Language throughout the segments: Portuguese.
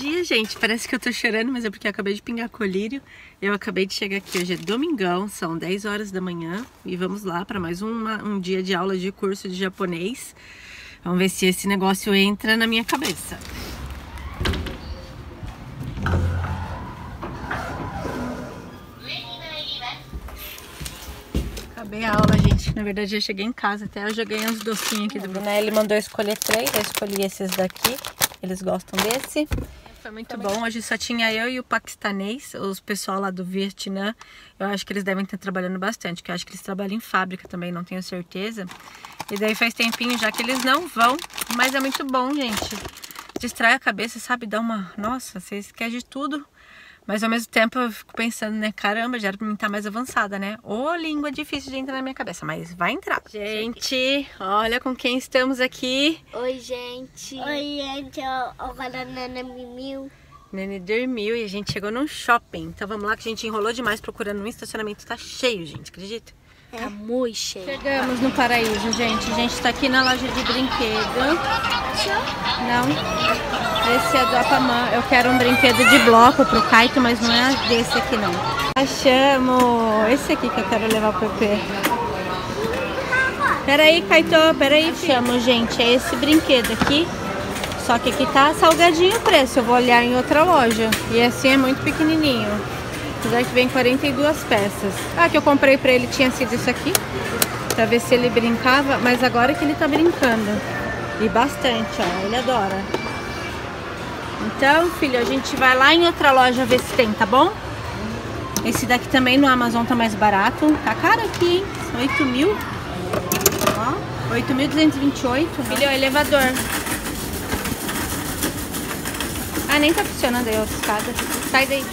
dia, gente. Parece que eu tô chorando, mas é porque eu acabei de pingar colírio. Eu acabei de chegar aqui, hoje é domingão, são 10 horas da manhã. E vamos lá para mais um dia de aula de curso de japonês. Vamos ver se esse negócio entra na minha cabeça. Acabei a aula, gente. Na verdade, eu cheguei em casa até. Eu já ganhei uns docinhos aqui do Bruno. Ele mandou escolher 3, eu escolhi esses daqui. Eles gostam desse. Foi muito bom. Hoje só tinha eu e o paquistanês, os pessoal lá do Vietnã. Eu acho que eles devem estar trabalhando bastante, que eu acho que eles trabalham em fábrica também, não tenho certeza. E daí faz tempinho já que eles não vão, mas é muito bom, gente. Distrai a cabeça, sabe? Dá uma... Nossa, você esquece de tudo. Mas ao mesmo tempo eu fico pensando, né? Caramba, já era pra mim estar mais avançada, né? Ô, língua difícil de entrar na minha cabeça, mas vai entrar. Gente, olha com quem estamos aqui. Oi, gente. Oi, gente. Agora a Nana dormiu. Nene dormiu e a gente chegou num shopping. Então vamos lá que a gente enrolou demais procurando um estacionamento. Tá cheio, gente, acredita? Tá muito cheio. Chegamos no Paraíso, gente. A gente tá aqui na loja de brinquedo. Não. Esse é do Apamã. Eu quero um brinquedo de bloco pro Kaito, mas não é desse aqui, não. Achamos esse aqui que eu quero levar pro Pepe. Peraí, Kaito. Peraí. Achamos, gente. É esse brinquedo aqui. Só que aqui tá salgadinho o preço. Eu vou olhar em outra loja. E assim é muito pequenininho. Apesar que vem 42 peças. Ah, que eu comprei pra ele tinha sido isso aqui. Pra ver se ele brincava. Mas agora que ele tá brincando. E bastante, ó. Ele adora. Então, filho, a gente vai lá em outra loja ver se tem, tá bom? Esse daqui também no Amazon tá mais barato. Tá caro aqui, hein? 8 mil. Ó, 8.228. Filho, é elevador. Ah, nem tá funcionando aí a outra escada. Sai daí.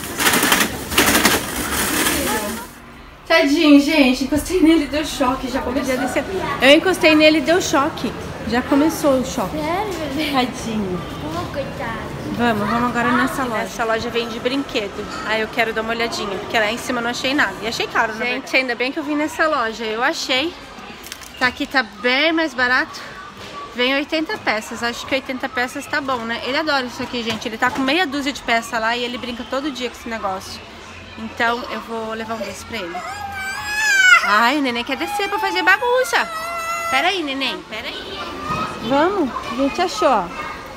Tadinho, gente. Encostei nele e deu choque. Já começou a descer. Eu encostei nele e deu choque. Já começou o choque. Sério? Tadinho. Oh, coitado. Vamos agora nessa loja. Essa loja vende brinquedo. Aí eu quero dar uma olhadinha, porque lá em cima eu não achei nada. E achei caro, né? Gente, ainda bem que eu vim nessa loja. Eu achei. Tá aqui, tá bem mais barato. Vem 80 peças. Acho que 80 peças tá bom, né? Ele adora isso aqui, gente. Ele tá com meia dúzia de peças lá e ele brinca todo dia com esse negócio. Então eu vou levar um desses pra ele. Ai, o neném quer descer pra fazer bagunça. Pera aí, neném. Pera aí. Vamos. A gente achou, ó.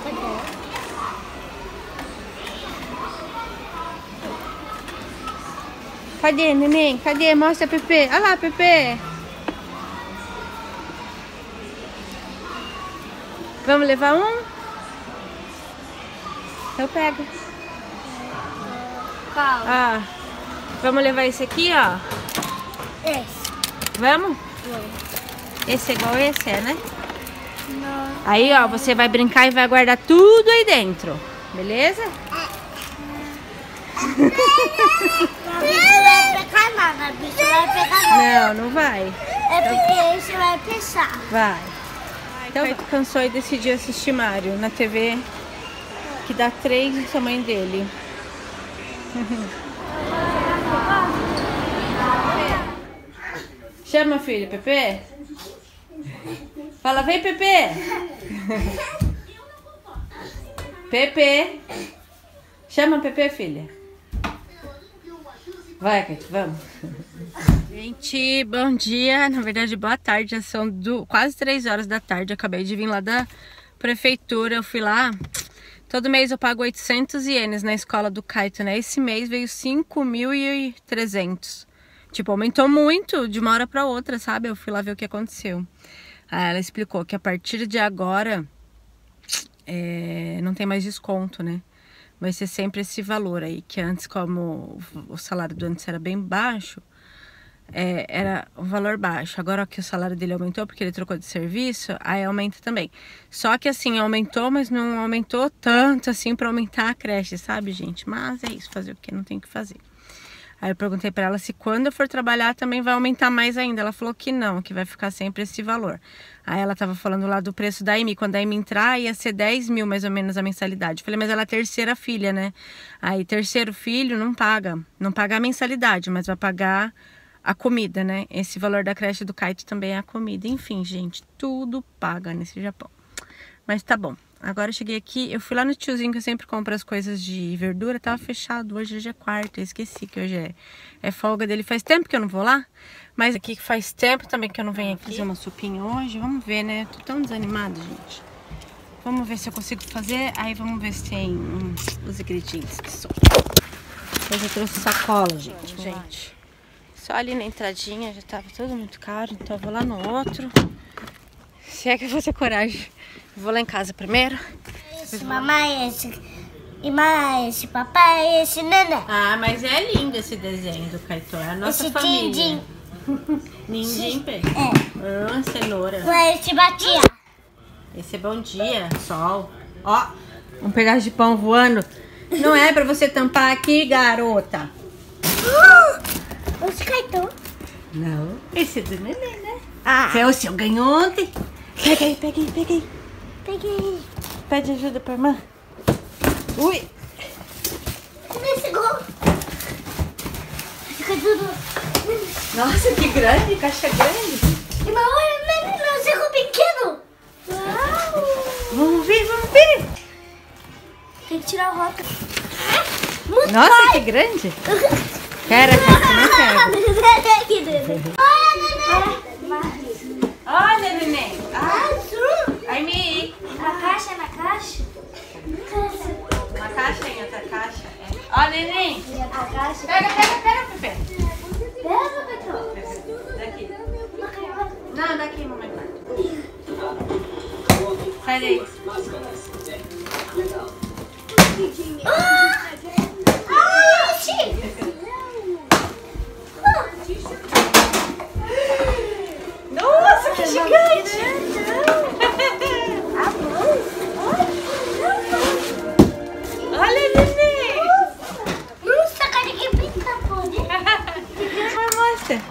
Cadê, neném? Cadê? Mostra, Pepe. Olha lá, Pepe. Vamos levar um? Eu pego. Qual? Ah, vamos levar esse aqui, ó. Esse. Vamos? Esse é igual esse, é, né? Não. Aí, ó, você vai brincar e vai guardar tudo aí dentro. Beleza? Bicho vai pegar nada, bicho vai pegar nada. Não, não vai. É porque esse vai pensar. Vai. Então, cansou e decidiu assistir Mario na TV, que dá 3 do tamanho dele. Chama, filho, Pepe. Fala, vem, Pepe. Pepe. Chama, Pepe, filha. Vai, Kate, vamos. Gente, bom dia. Na verdade, boa tarde. Já são quase 3 horas da tarde. Acabei de vir lá da prefeitura. Eu fui lá. Todo mês eu pago 800 ienes na escola do Kaito, né? Esse mês veio 5.300. Tipo, aumentou muito de uma hora pra outra, sabe? Eu fui lá ver o que aconteceu. Aí ela explicou que a partir de agora não tem mais desconto, né? Vai ser sempre esse valor aí, que antes, como o salário do antes era bem baixo, era um valor baixo. Agora que o salário dele aumentou, porque ele trocou de serviço, aí aumenta também. Só que assim, aumentou, mas não aumentou tanto assim pra aumentar a creche, sabe, gente? Mas é isso, fazer o que não tem o que fazer. Aí eu perguntei pra ela se quando eu for trabalhar também vai aumentar mais ainda. Ela falou que não, que vai ficar sempre esse valor. Aí ela tava falando lá do preço da Amy. Quando a Amy entrar, ia ser 10 mil mais ou menos a mensalidade. Eu falei, mas ela é a terceira filha, né? Aí terceiro filho não paga a mensalidade, mas vai pagar a comida, né? Esse valor da creche do Kaito também é a comida. Enfim, gente, tudo paga nesse Japão. Mas tá bom. Agora eu cheguei aqui, eu fui lá no tiozinho que eu sempre compro as coisas de verdura, tava fechado, hoje é quarta, eu esqueci que hoje é folga dele, faz tempo que eu não vou lá, mas aqui que faz tempo também que eu não venho aqui fazer uma sopinha hoje, vamos ver, né, tô tão desanimada, gente. Vamos ver se eu consigo fazer, aí vamos ver se tem os ingredientes de sopa. Hoje eu trouxe sacola, gente. Só ali na entradinha, já tava tudo muito caro, então eu vou lá no outro. Se é que eu vou ter coragem. Vou lá em casa primeiro. Esse mamãe, esse papai, esse neném. Ah, mas é lindo esse desenho do Caetô. É a nossa família. Din-din. Nindim, Pê. Cenoura. Esse batia. Esse é bom dia, sol. Ó, um pedaço de pão voando. Não é pra você tampar aqui, garota. Esse Caetô. Não. Esse é do neném, né? Ah. É o seu, ganhou ontem. Peguei. Peguei. Pede ajuda pra irmã. Ui. Nesse gol. Fica tudo. Nossa, que grande, caixa grande. Irmão, olha, você ficou pequeno. Uau. Vamos ver. Tem que tirar o rótulo. Nossa, que grande. Quero, não quero. Olha, neném. Ai, me. Na caixa? Uma caixa em outra caixa. Ó, neném. A caixa. Pega, Pepe. Pega, Petro. Daqui. Não, daqui, mamãe. Sai daí. Nossa, que gigante! Olha, neném! Nossa, cadê que pinta, pode? Mostra!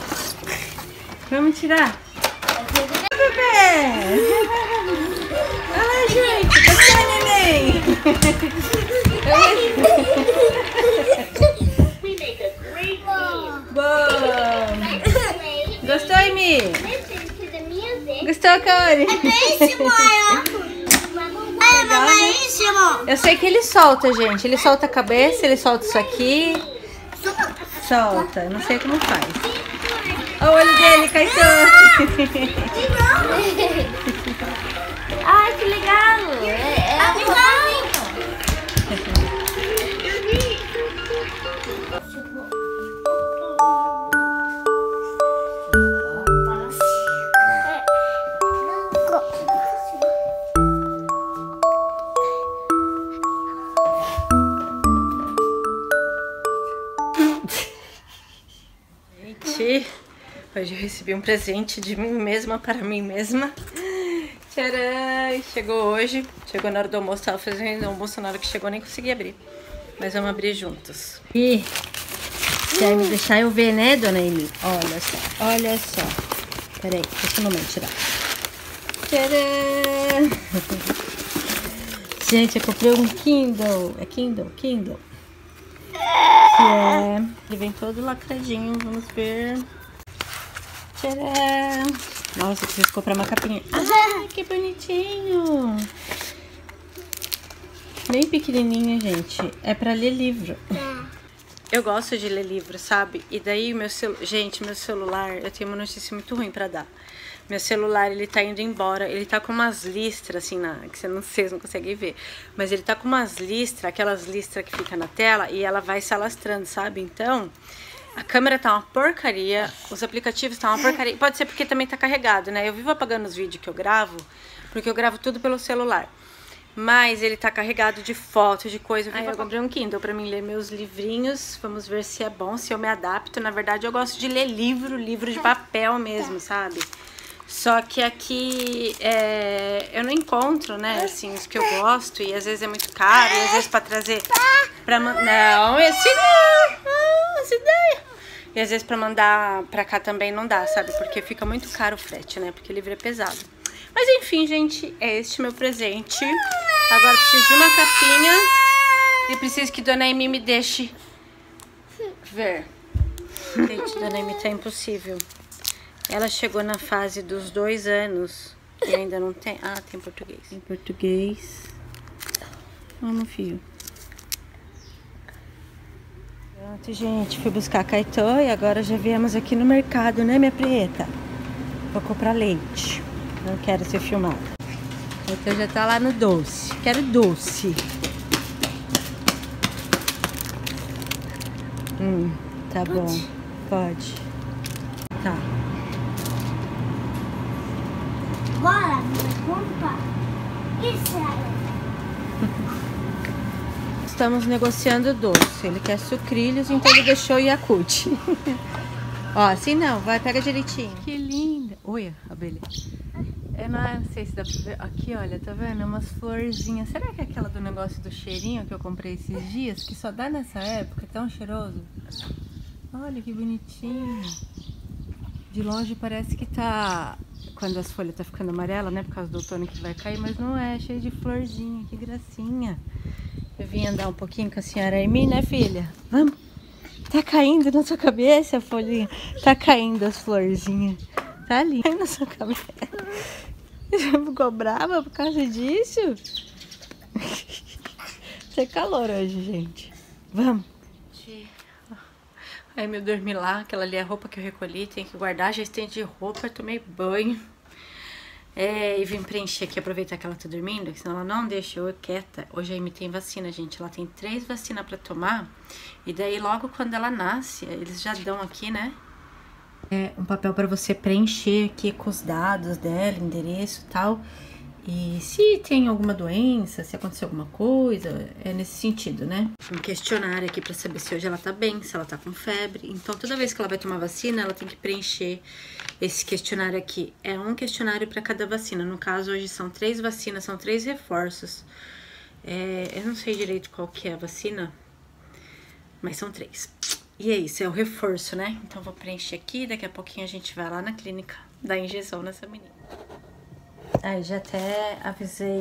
Vamos tirar! Bebê! Olha, gente! Gostou, neném? Bom! Gostou, Amy? Gostou, Cori? Eu sei que ele solta, gente. Ele solta a cabeça, ele solta isso aqui. Solta. Eu não sei como faz. Olha o olho dele, Caetô. Ai, que legal. É legal. Hoje eu recebi um presente de mim mesma para mim mesma. Tcharam! Chegou hoje. Chegou na hora do almoço. Tava fazendo almoço na hora que chegou, nem consegui abrir. Mas vamos abrir juntos. E se aí me deixar eu ver, né, dona Amy? Olha só. Peraí, deixa a mamãe tirar. Tcharam! Gente, eu comprei um Kindle. É Kindle? Kindle. Ele vem todo lacradinho, vamos ver. Tcharam! Nossa, eu preciso comprar uma capinha. Ah, que bonitinho! Bem pequenininho, gente. É pra ler livro. Eu gosto de ler livro, sabe? E daí, meu celular, eu tenho uma notícia muito ruim pra dar. Meu celular, ele tá indo embora. Ele tá com umas listras, assim, que vocês não conseguem ver. Mas ele tá com umas listras, aquelas listras que fica na tela, e ela vai se alastrando, sabe? Então, a câmera tá uma porcaria, os aplicativos tá uma porcaria. Pode ser porque também tá carregado, né? Eu vivo apagando os vídeos que eu gravo, porque eu gravo tudo pelo celular. Mas ele tá carregado de foto, de coisa. Aí eu comprei um Kindle pra mim ler meus livrinhos. Vamos ver se é bom, se eu me adapto. Na verdade, eu gosto de ler livro de papel mesmo, sabe? Só que aqui eu não encontro, né, assim, os que eu gosto. E às vezes é muito caro, e às vezes pra trazer... Não, esse não! Esse daí! E às vezes pra mandar pra cá também não dá, sabe? Porque fica muito caro o frete, né? Porque o livro é pesado. Mas enfim, gente, é este meu presente. Agora eu preciso de uma capinha. E preciso que Dona Amy me deixe ver. Gente, Dona Amy tá impossível. Ela chegou na fase dos 2 anos Que ainda não tem. Ah, tem português. Tem português. Vamos, fio. Pronto, gente. Fui buscar a Caetô e agora já viemos aqui no mercado, né, minha preta? Vou comprar leite. Não quero ser filmada. Então já tá lá no doce. Quero doce. Tá bom. Pode. Tá. Bora, comprar. Isso aí. Estamos negociando doce. Ele quer sucrilhos, então ele deixou o Yakult. Ó, assim não. Vai, pega direitinho. Que linda. Olha, abelha. Não sei se dá pra ver. Aqui, olha, tá vendo? Umas florzinhas. Será que é aquela do negócio do cheirinho que eu comprei esses dias? Que só dá nessa época, é tão cheiroso. Olha que bonitinho. De longe parece que tá... Quando as folhas tá ficando amarela, né? Por causa do outono que vai cair, mas não é. Cheio de florzinha. Que gracinha. Eu vim andar um pouquinho com a senhora Amy, né, filha? Vamos. Tá caindo na sua cabeça a folhinha? Tá caindo as florzinhas. Tá ali. Caindo na sua cabeça. Você ficou brava por causa disso? Tem calor hoje, gente. Vamos. Aí eu dormi lá. Aquela ali é a roupa que eu recolhi. Tem que guardar. Já estendi roupa. Tomei banho. E vim preencher aqui, aproveitar que ela tá dormindo, senão ela não deixa eu quieta. Hoje a Amy tem vacina, gente. Ela tem 3 vacinas pra tomar. E daí logo quando ela nasce, eles já dão aqui, né? Um papel pra você preencher aqui com os dados dela, endereço e tal. E se tem alguma doença, se acontecer alguma coisa, é nesse sentido, né? Um questionário aqui pra saber se hoje ela tá bem, se ela tá com febre. Então toda vez que ela vai tomar vacina, ela tem que preencher esse questionário aqui. É um questionário pra cada vacina. No caso, hoje são 3 vacinas, são 3 reforços. Eu não sei direito qual que é a vacina, mas são 3. E é isso, é o reforço, né? Então vou preencher aqui, daqui a pouquinho a gente vai lá na clínica dar injeção nessa menina. Aí já até avisei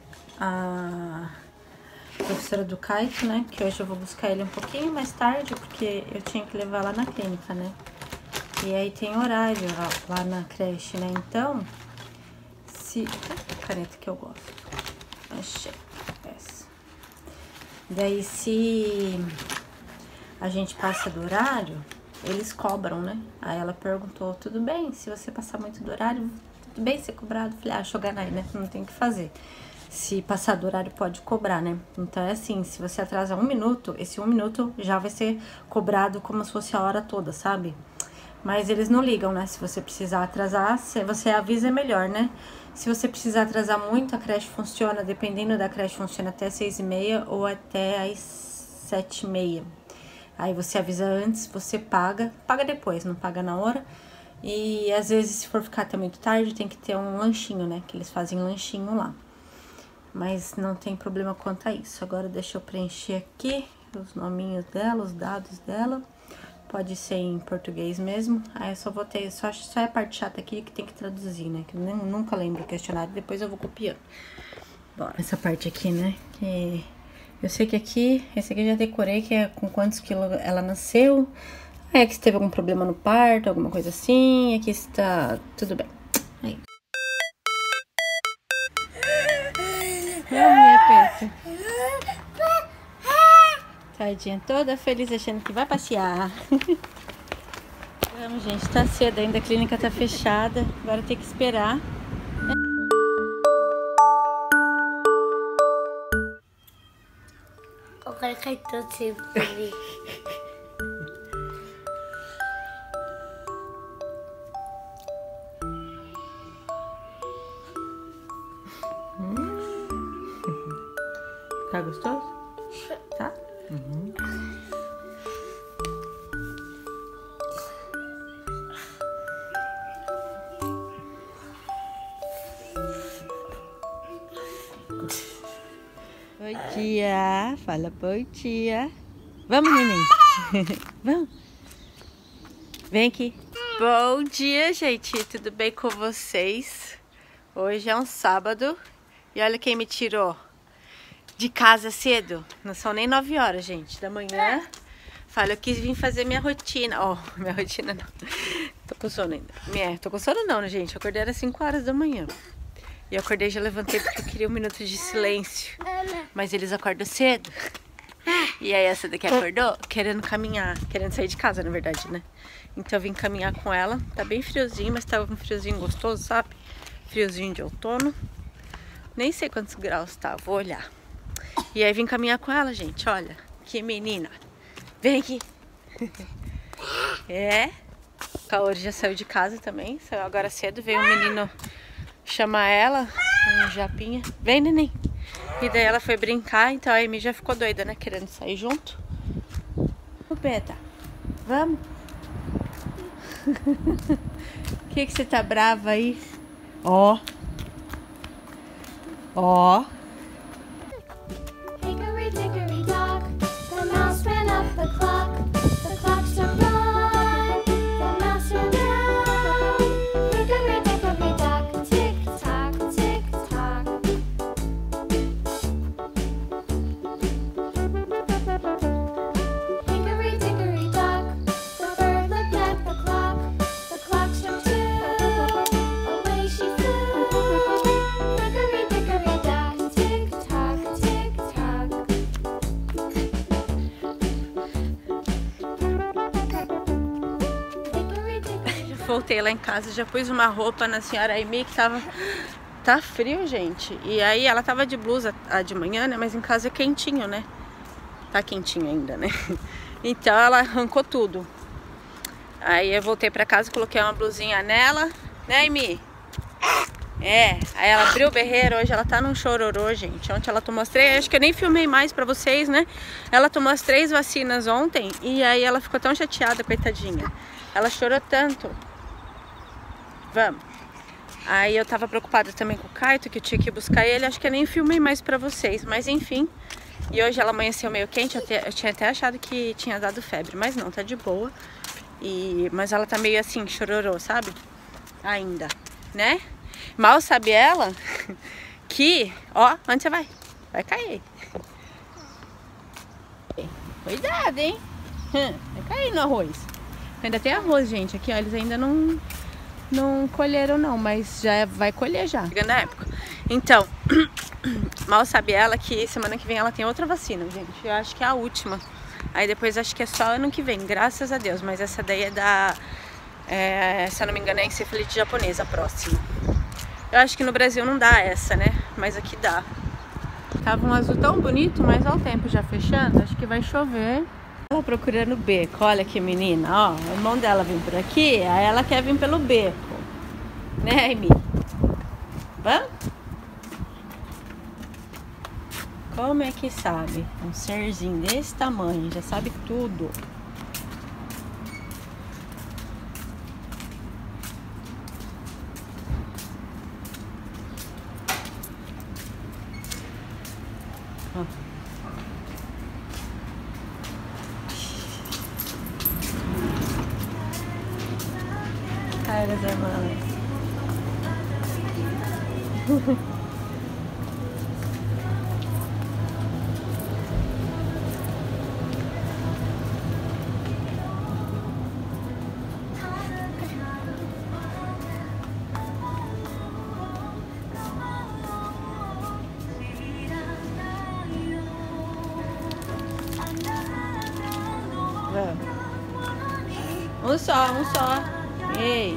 a professora do Caio, né? Que hoje eu vou buscar ele um pouquinho mais tarde, porque eu tinha que levar lá na clínica, né? E aí tem horário lá na creche, né? Então, se... A caneta que eu gosto. Achei. Essa. Daí, se a gente passa do horário, eles cobram, né? Aí ela perguntou, tudo bem? Se você passar muito do horário, tudo bem ser cobrado? Falei, Shoganai, né? Não tem o que fazer. Se passar do horário, pode cobrar, né? Então, é assim, se você atrasa 1 minuto, esse 1 minuto já vai ser cobrado como se fosse a hora toda, sabe? Mas eles não ligam, né? Se você precisar atrasar, se você avisa, é melhor, né? Se você precisar atrasar muito, a creche funciona, dependendo da creche, funciona até 6h30 ou até às 7h30. Aí você avisa antes, você paga depois, não paga na hora. E às vezes, se for ficar até muito tarde, tem que ter um lanchinho, né? Que eles fazem lanchinho lá. Mas não tem problema quanto a isso. Agora deixa eu preencher aqui os nominhos dela, os dados dela. Pode ser em português mesmo. Aí eu só vou ter, só é a parte chata aqui que tem que traduzir, né? Que eu nunca lembro o questionário, depois eu vou copiando. Bora. Essa parte aqui, né? Que eu sei que aqui, esse aqui eu já decorei, que é com quantos quilos ela nasceu. Aí aqui se teve algum problema no parto, alguma coisa assim. Aqui está tudo bem. Aí. Minha peta. Tadinha, toda feliz achando que vai passear. Vamos, gente, tá cedo ainda, a clínica tá fechada. Agora tem que esperar. Eu quero Caetô sempre. Tá gostoso? Tá? Uhum. Bom dia, fala bom dia. Vamos, neném. Vamos. Vem aqui. Bom dia, gente. Tudo bem com vocês? Hoje é um sábado e olha quem me tirou de casa cedo. Não são nem 9 horas, gente, da manhã. Fala, eu quis vir fazer minha rotina. Ó, minha rotina não. Tô com sono ainda. Tô com sono não, né, gente? Eu acordei às 5 horas da manhã. E eu acordei e já levantei porque eu queria um minuto de silêncio. Mas eles acordam cedo. E aí essa daqui acordou querendo caminhar, querendo sair de casa, na verdade, né? Então eu vim caminhar com ela. Tá bem friozinho, mas tá um friozinho gostoso, sabe? Friozinho de outono. Nem sei quantos graus tá, vou olhar. E aí vim caminhar com ela, gente, olha. Que menina. Vem aqui. É. O Kaori já saiu de casa também, saiu agora cedo. Veio um menino chamar ela, um japinha. Vem, neném. E daí ela foi brincar, então a Amy já ficou doida, né? Querendo sair junto. Ô, Beta, vamos? Que você tá brava aí? Ó. Ó. Hickory dickory dock, the mouse ran up the clock. The clock struck one, the mouse ran down. Hickory dickory dock, tick tock, tick tock. Hickory dickory dock, the bird looked at the clock. The clock struck two, away she flew. Hickory dickory dock, tick tock, tick tock. Hickory dickory. Voltei lá em casa, já pus uma roupa na senhora Amy que tava... Tá frio, gente. E aí ela tava de blusa de manhã, né? Mas em casa é quentinho, né? Tá quentinho ainda, né? Então ela arrancou tudo. Aí eu voltei pra casa, coloquei uma blusinha nela, né, Amy? É, aí ela abriu o berreiro, hoje ela tá num chororô, gente. Ontem ela tomou as 3, acho que eu nem filmei mais pra vocês, né? Ela tomou as 3 vacinas ontem e aí ela ficou tão chateada, coitadinha. Ela chorou tanto. Vamos. Aí eu tava preocupada também com o Kaito, que eu tinha que buscar ele. Acho que eu nem filmei mais pra vocês, mas enfim. E hoje ela amanheceu meio quente, eu tinha até achado que tinha dado febre, mas não, tá de boa. Mas ela tá meio assim, chororô, sabe? Ainda, né? Mal sabe ela que... Ó, onde você vai? Vai cair. Cuidado, hein? Vai cair no arroz. Ainda tem arroz, gente. Aqui, ó, eles ainda não colheram não, mas já vai colher já. Chegando a época. Então, mal sabe ela que semana que vem ela tem outra vacina, gente. Eu acho que é a última. Aí depois acho que é só ano que vem, graças a Deus. Mas essa daí é da... se eu não me engano é encefalite japonesa, a próxima. Eu acho que no Brasil não dá essa, né? Mas aqui dá. Tava um azul tão bonito, mas olha o tempo já fechando. Acho que vai chover. Ela procurando o beco, olha que menina, ó. O irmão dela vem por aqui, aí ela quer vir pelo beco. Né, Amy? Vamos? Como é que sabe? Um serzinho desse tamanho, já sabe tudo. Ó. Ai, meus irmãos. Um só, um só. Ei.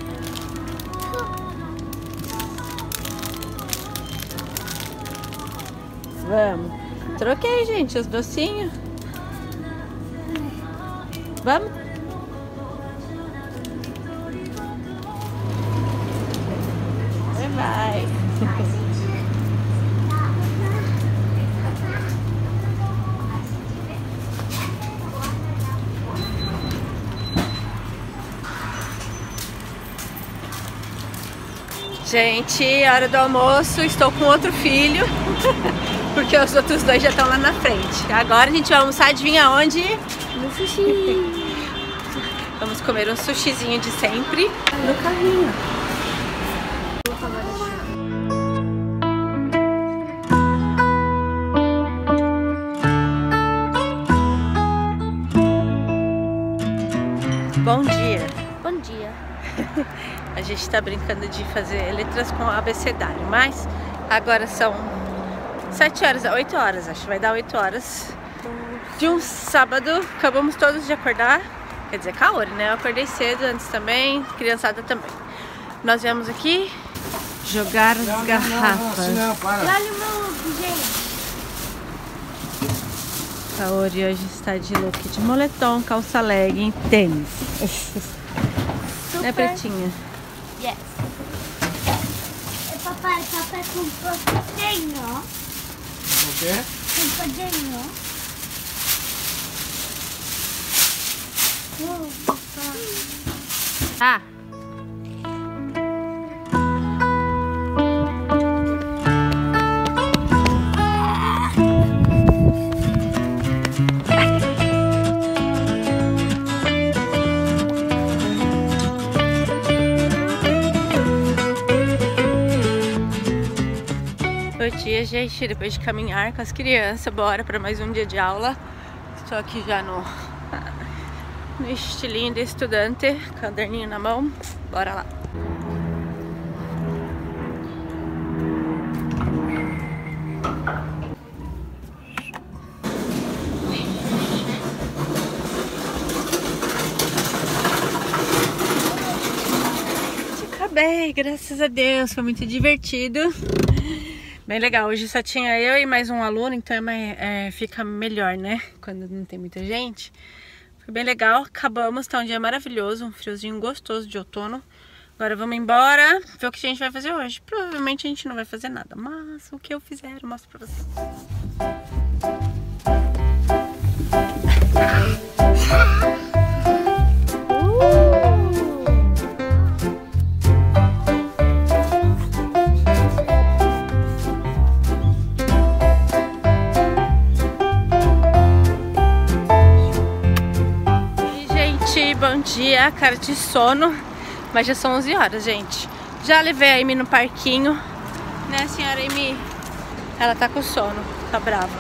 Vamos. Troquei, gente, os docinhos. Vamos? Vai. Gente, hora do almoço, estou com outro filho, porque os outros dois já estão lá na frente. Agora a gente vai almoçar, adivinha onde? No sushi. Vamos comer um sushizinho de sempre no carrinho. Bom dia. Bom dia. A A gente tá brincando de fazer letras com abecedário, mas agora são 7 horas, 8 horas, acho. Vai dar 8 horas de um sábado. Acabamos todos de acordar. Quer dizer, Kaori, né? Eu acordei cedo antes também, criançada também. Nós viemos aqui jogar as garrafas. Olha o meu look, gente. Kaori hoje está de look de moletom, calça legging, tênis. Né, pretinha? Yes. Papai comprou patinho. O quê? Patinho. Ah! Bom dia, gente. Depois de caminhar com as crianças, bora para mais um dia de aula. Estou aqui já no estilinho de estudante, caderninho na mão. Bora lá. Acabei, graças a Deus, foi muito divertido. Bem legal, hoje só tinha eu e mais um aluno, então fica melhor, né? Quando não tem muita gente. Foi bem legal, acabamos, tá um dia maravilhoso, um friozinho gostoso de outono. Agora vamos embora, ver o que a gente vai fazer hoje. Provavelmente a gente não vai fazer nada, mas o que eu fizer eu mostro pra vocês. Bom dia, cara de sono, mas já são 11 horas, gente. Já levei a Amy no parquinho, né, senhora Amy? Ela tá com sono, tá brava.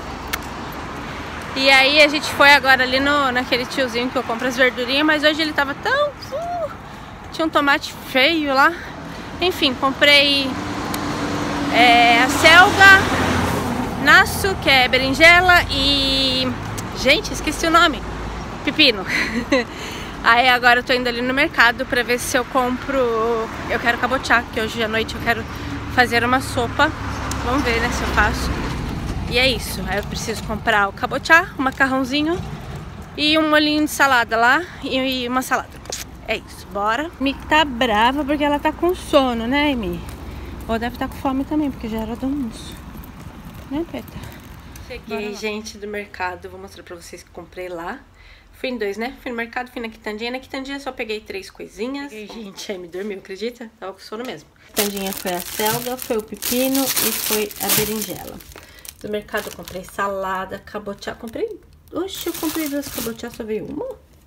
E aí a gente foi agora ali naquele tiozinho que eu compro as verdurinhas, mas hoje ele tava tão... tinha um tomate feio lá. Enfim, comprei a selga, nasso, que é berinjela, e... gente, esqueci o nome. Pepino. Aí agora eu tô indo ali no mercado pra ver se eu compro... eu quero cabotiá, porque hoje à noite eu quero fazer uma sopa. Vamos ver, né, se eu faço. E é isso. Aí eu preciso comprar o cabotiá, um macarrãozinho e um molhinho de salada lá e uma salada. É isso, bora. Mi tá brava porque ela tá com sono, né, Mi? Ou deve estar com fome também, porque já era do almoço. Né, Peta? Cheguei, gente, do mercado. Vou mostrar pra vocês que comprei lá. Fui em 2, né? Fui no mercado, fui na quitandinha. Na quitandinha só peguei 3 coisinhas. E, gente, aí me dormiu, acredita? Tava com sono mesmo. Quitandinha foi a selga, foi o pepino e foi a berinjela. Do mercado eu comprei salada, cabotiá. Comprei... oxe, eu comprei 2 cabotiá, só veio uma.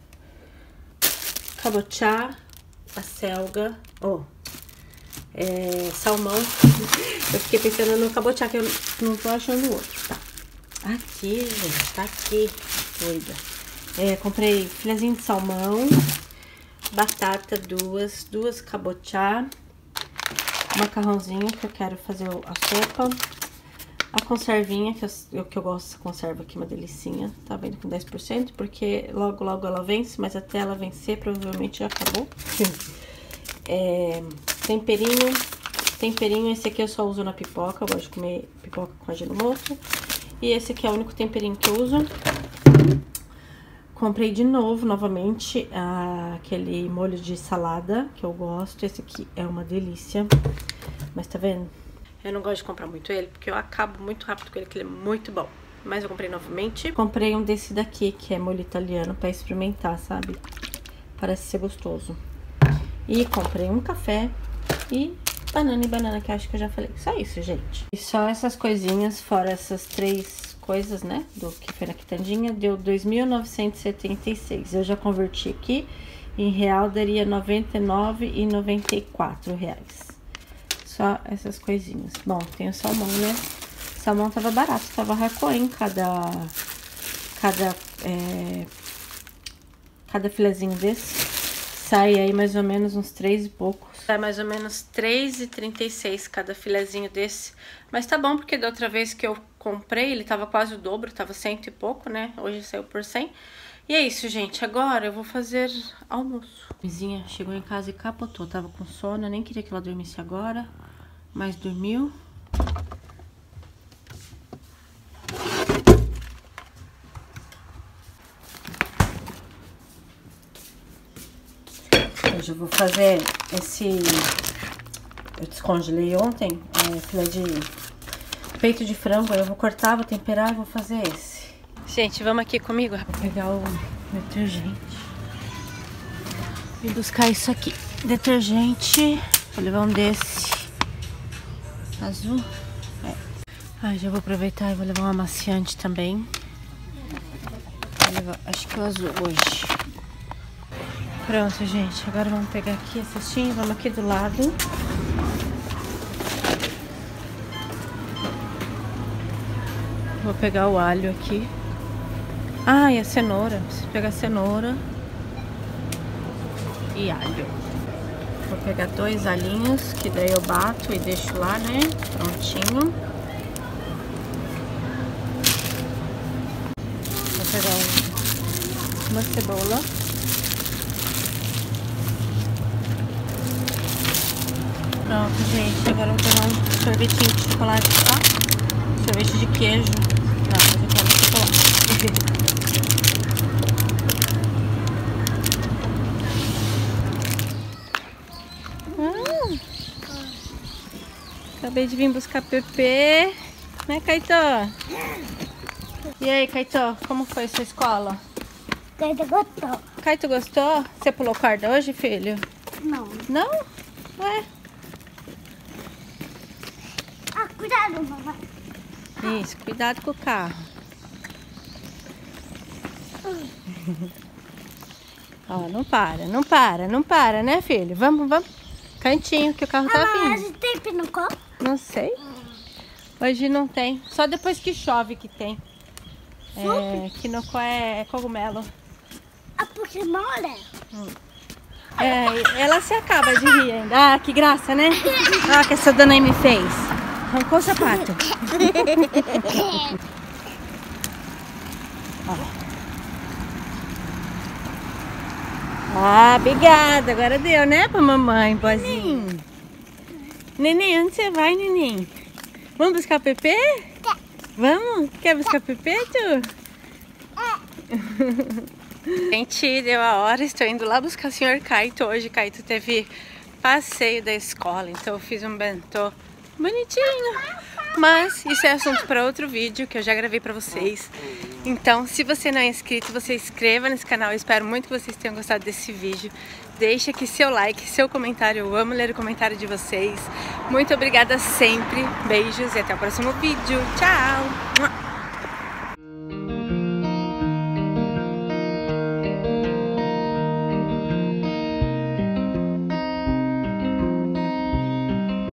Cabotiá, a selga, salmão. Eu fiquei pensando no cabotiá, que eu não tô achando o outro. Tá. Aqui, gente, tá aqui. Doida. Comprei filezinho de salmão, batata, duas cabotiá, macarrãozinho que eu quero fazer a sopa, a conservinha, que eu gosto dessa conserva aqui, uma delicinha, tá vendo, com 10%, porque logo ela vence, mas até ela vencer provavelmente já acabou. Temperinho, esse aqui eu só uso na pipoca, eu gosto de comer pipoca com aginomoto, e esse aqui é o único temperinho que eu uso. Comprei de novo, novamente, aquele molho de salada, que eu gosto. Esse aqui é uma delícia. Mas tá vendo? Eu não gosto de comprar muito ele, porque eu acabo muito rápido com ele, que ele é muito bom. Mas eu comprei novamente. Comprei um desse daqui, que é molho italiano, pra experimentar, sabe? Parece ser gostoso. E comprei um café e banana, que eu acho que eu já falei. Só isso, gente. E só essas coisinhas, fora essas 3 coisas, né, do que foi na quitandinha, deu R$ 2.976. Eu já converti aqui, em real daria R$ 99,94. Só essas coisinhas. Bom, tem o salmão, né? O salmão tava barato, tava Hakoen cada filezinho desse, sai aí mais ou menos uns 3 e pouco. Sai mais ou menos R$3,36 cada filezinho desse. Mas tá bom, porque da outra vez que eu comprei, ele tava quase o dobro, tava 100 e pouco, né? Hoje saiu por 100. E é isso, gente. Agora eu vou fazer almoço. A vizinha chegou em casa e capotou. Tava com sono, eu nem queria que ela dormisse agora, mas dormiu. Hoje eu vou fazer esse... Eu descongelei ontem, filé de peito de frango. Aí eu vou cortar, vou temperar e vou fazer esse. Gente, vamos aqui comigo. Vou pegar o detergente. Vim buscar isso aqui. Detergente. Vou levar um desse. Azul. Já vou aproveitar e vou levar um amaciante também. Vou levar, acho que o azul hoje. Pronto, gente. Agora vamos pegar aqui a cestinha. Vamos aqui do lado. Vou pegar o alho aqui. E a cenoura. Preciso pegar cenoura e alho. Vou pegar 2 alhinhos, que daí eu bato e deixo lá, né? Prontinho. Vou pegar uma cebola. Pronto, gente. Agora eu vou pegar um sorvetinho de chocolate, tá? Sorvete de queijo. Não, mas eu quero chocolate. Acabei de vir buscar Pepe. Né, Caetô? E aí, Caetô, como foi a sua escola? Caetô gostou. Caetô gostou? Você pulou corda hoje, filho? Não. Não? Ué? Cuidado, mamãe. Isso, cuidado com o carro. Ó, não para, né, filho? Vamos. Cantinho, que o carro tá vindo. Mas tem pinocó? Não sei. Hoje não tem. Só depois que chove que tem. Quinocó é cogumelo. Porque mora? Ela se acaba de rir ainda. Que graça, né? Olha o que essa dona aí me fez. Arrancou o sapato. Obrigada. Agora deu, né, pra mamãe, boazinha. Neném, onde você vai, neném? Vamos buscar o Pepe? Vamos? Quer buscar o Pepe, tu? Gente, deu a hora. Estou indo lá buscar o senhor Caetô hoje. Caetô teve passeio da escola, então eu fiz um bentô bonitinho. Mas isso é assunto para outro vídeo que eu já gravei para vocês. Então, se você não é inscrito, você inscreva nesse canal. Eu espero muito que vocês tenham gostado desse vídeo. Deixe aqui seu like, seu comentário. Eu amo ler o comentário de vocês. Muito obrigada sempre. Beijos e até o próximo vídeo. Tchau!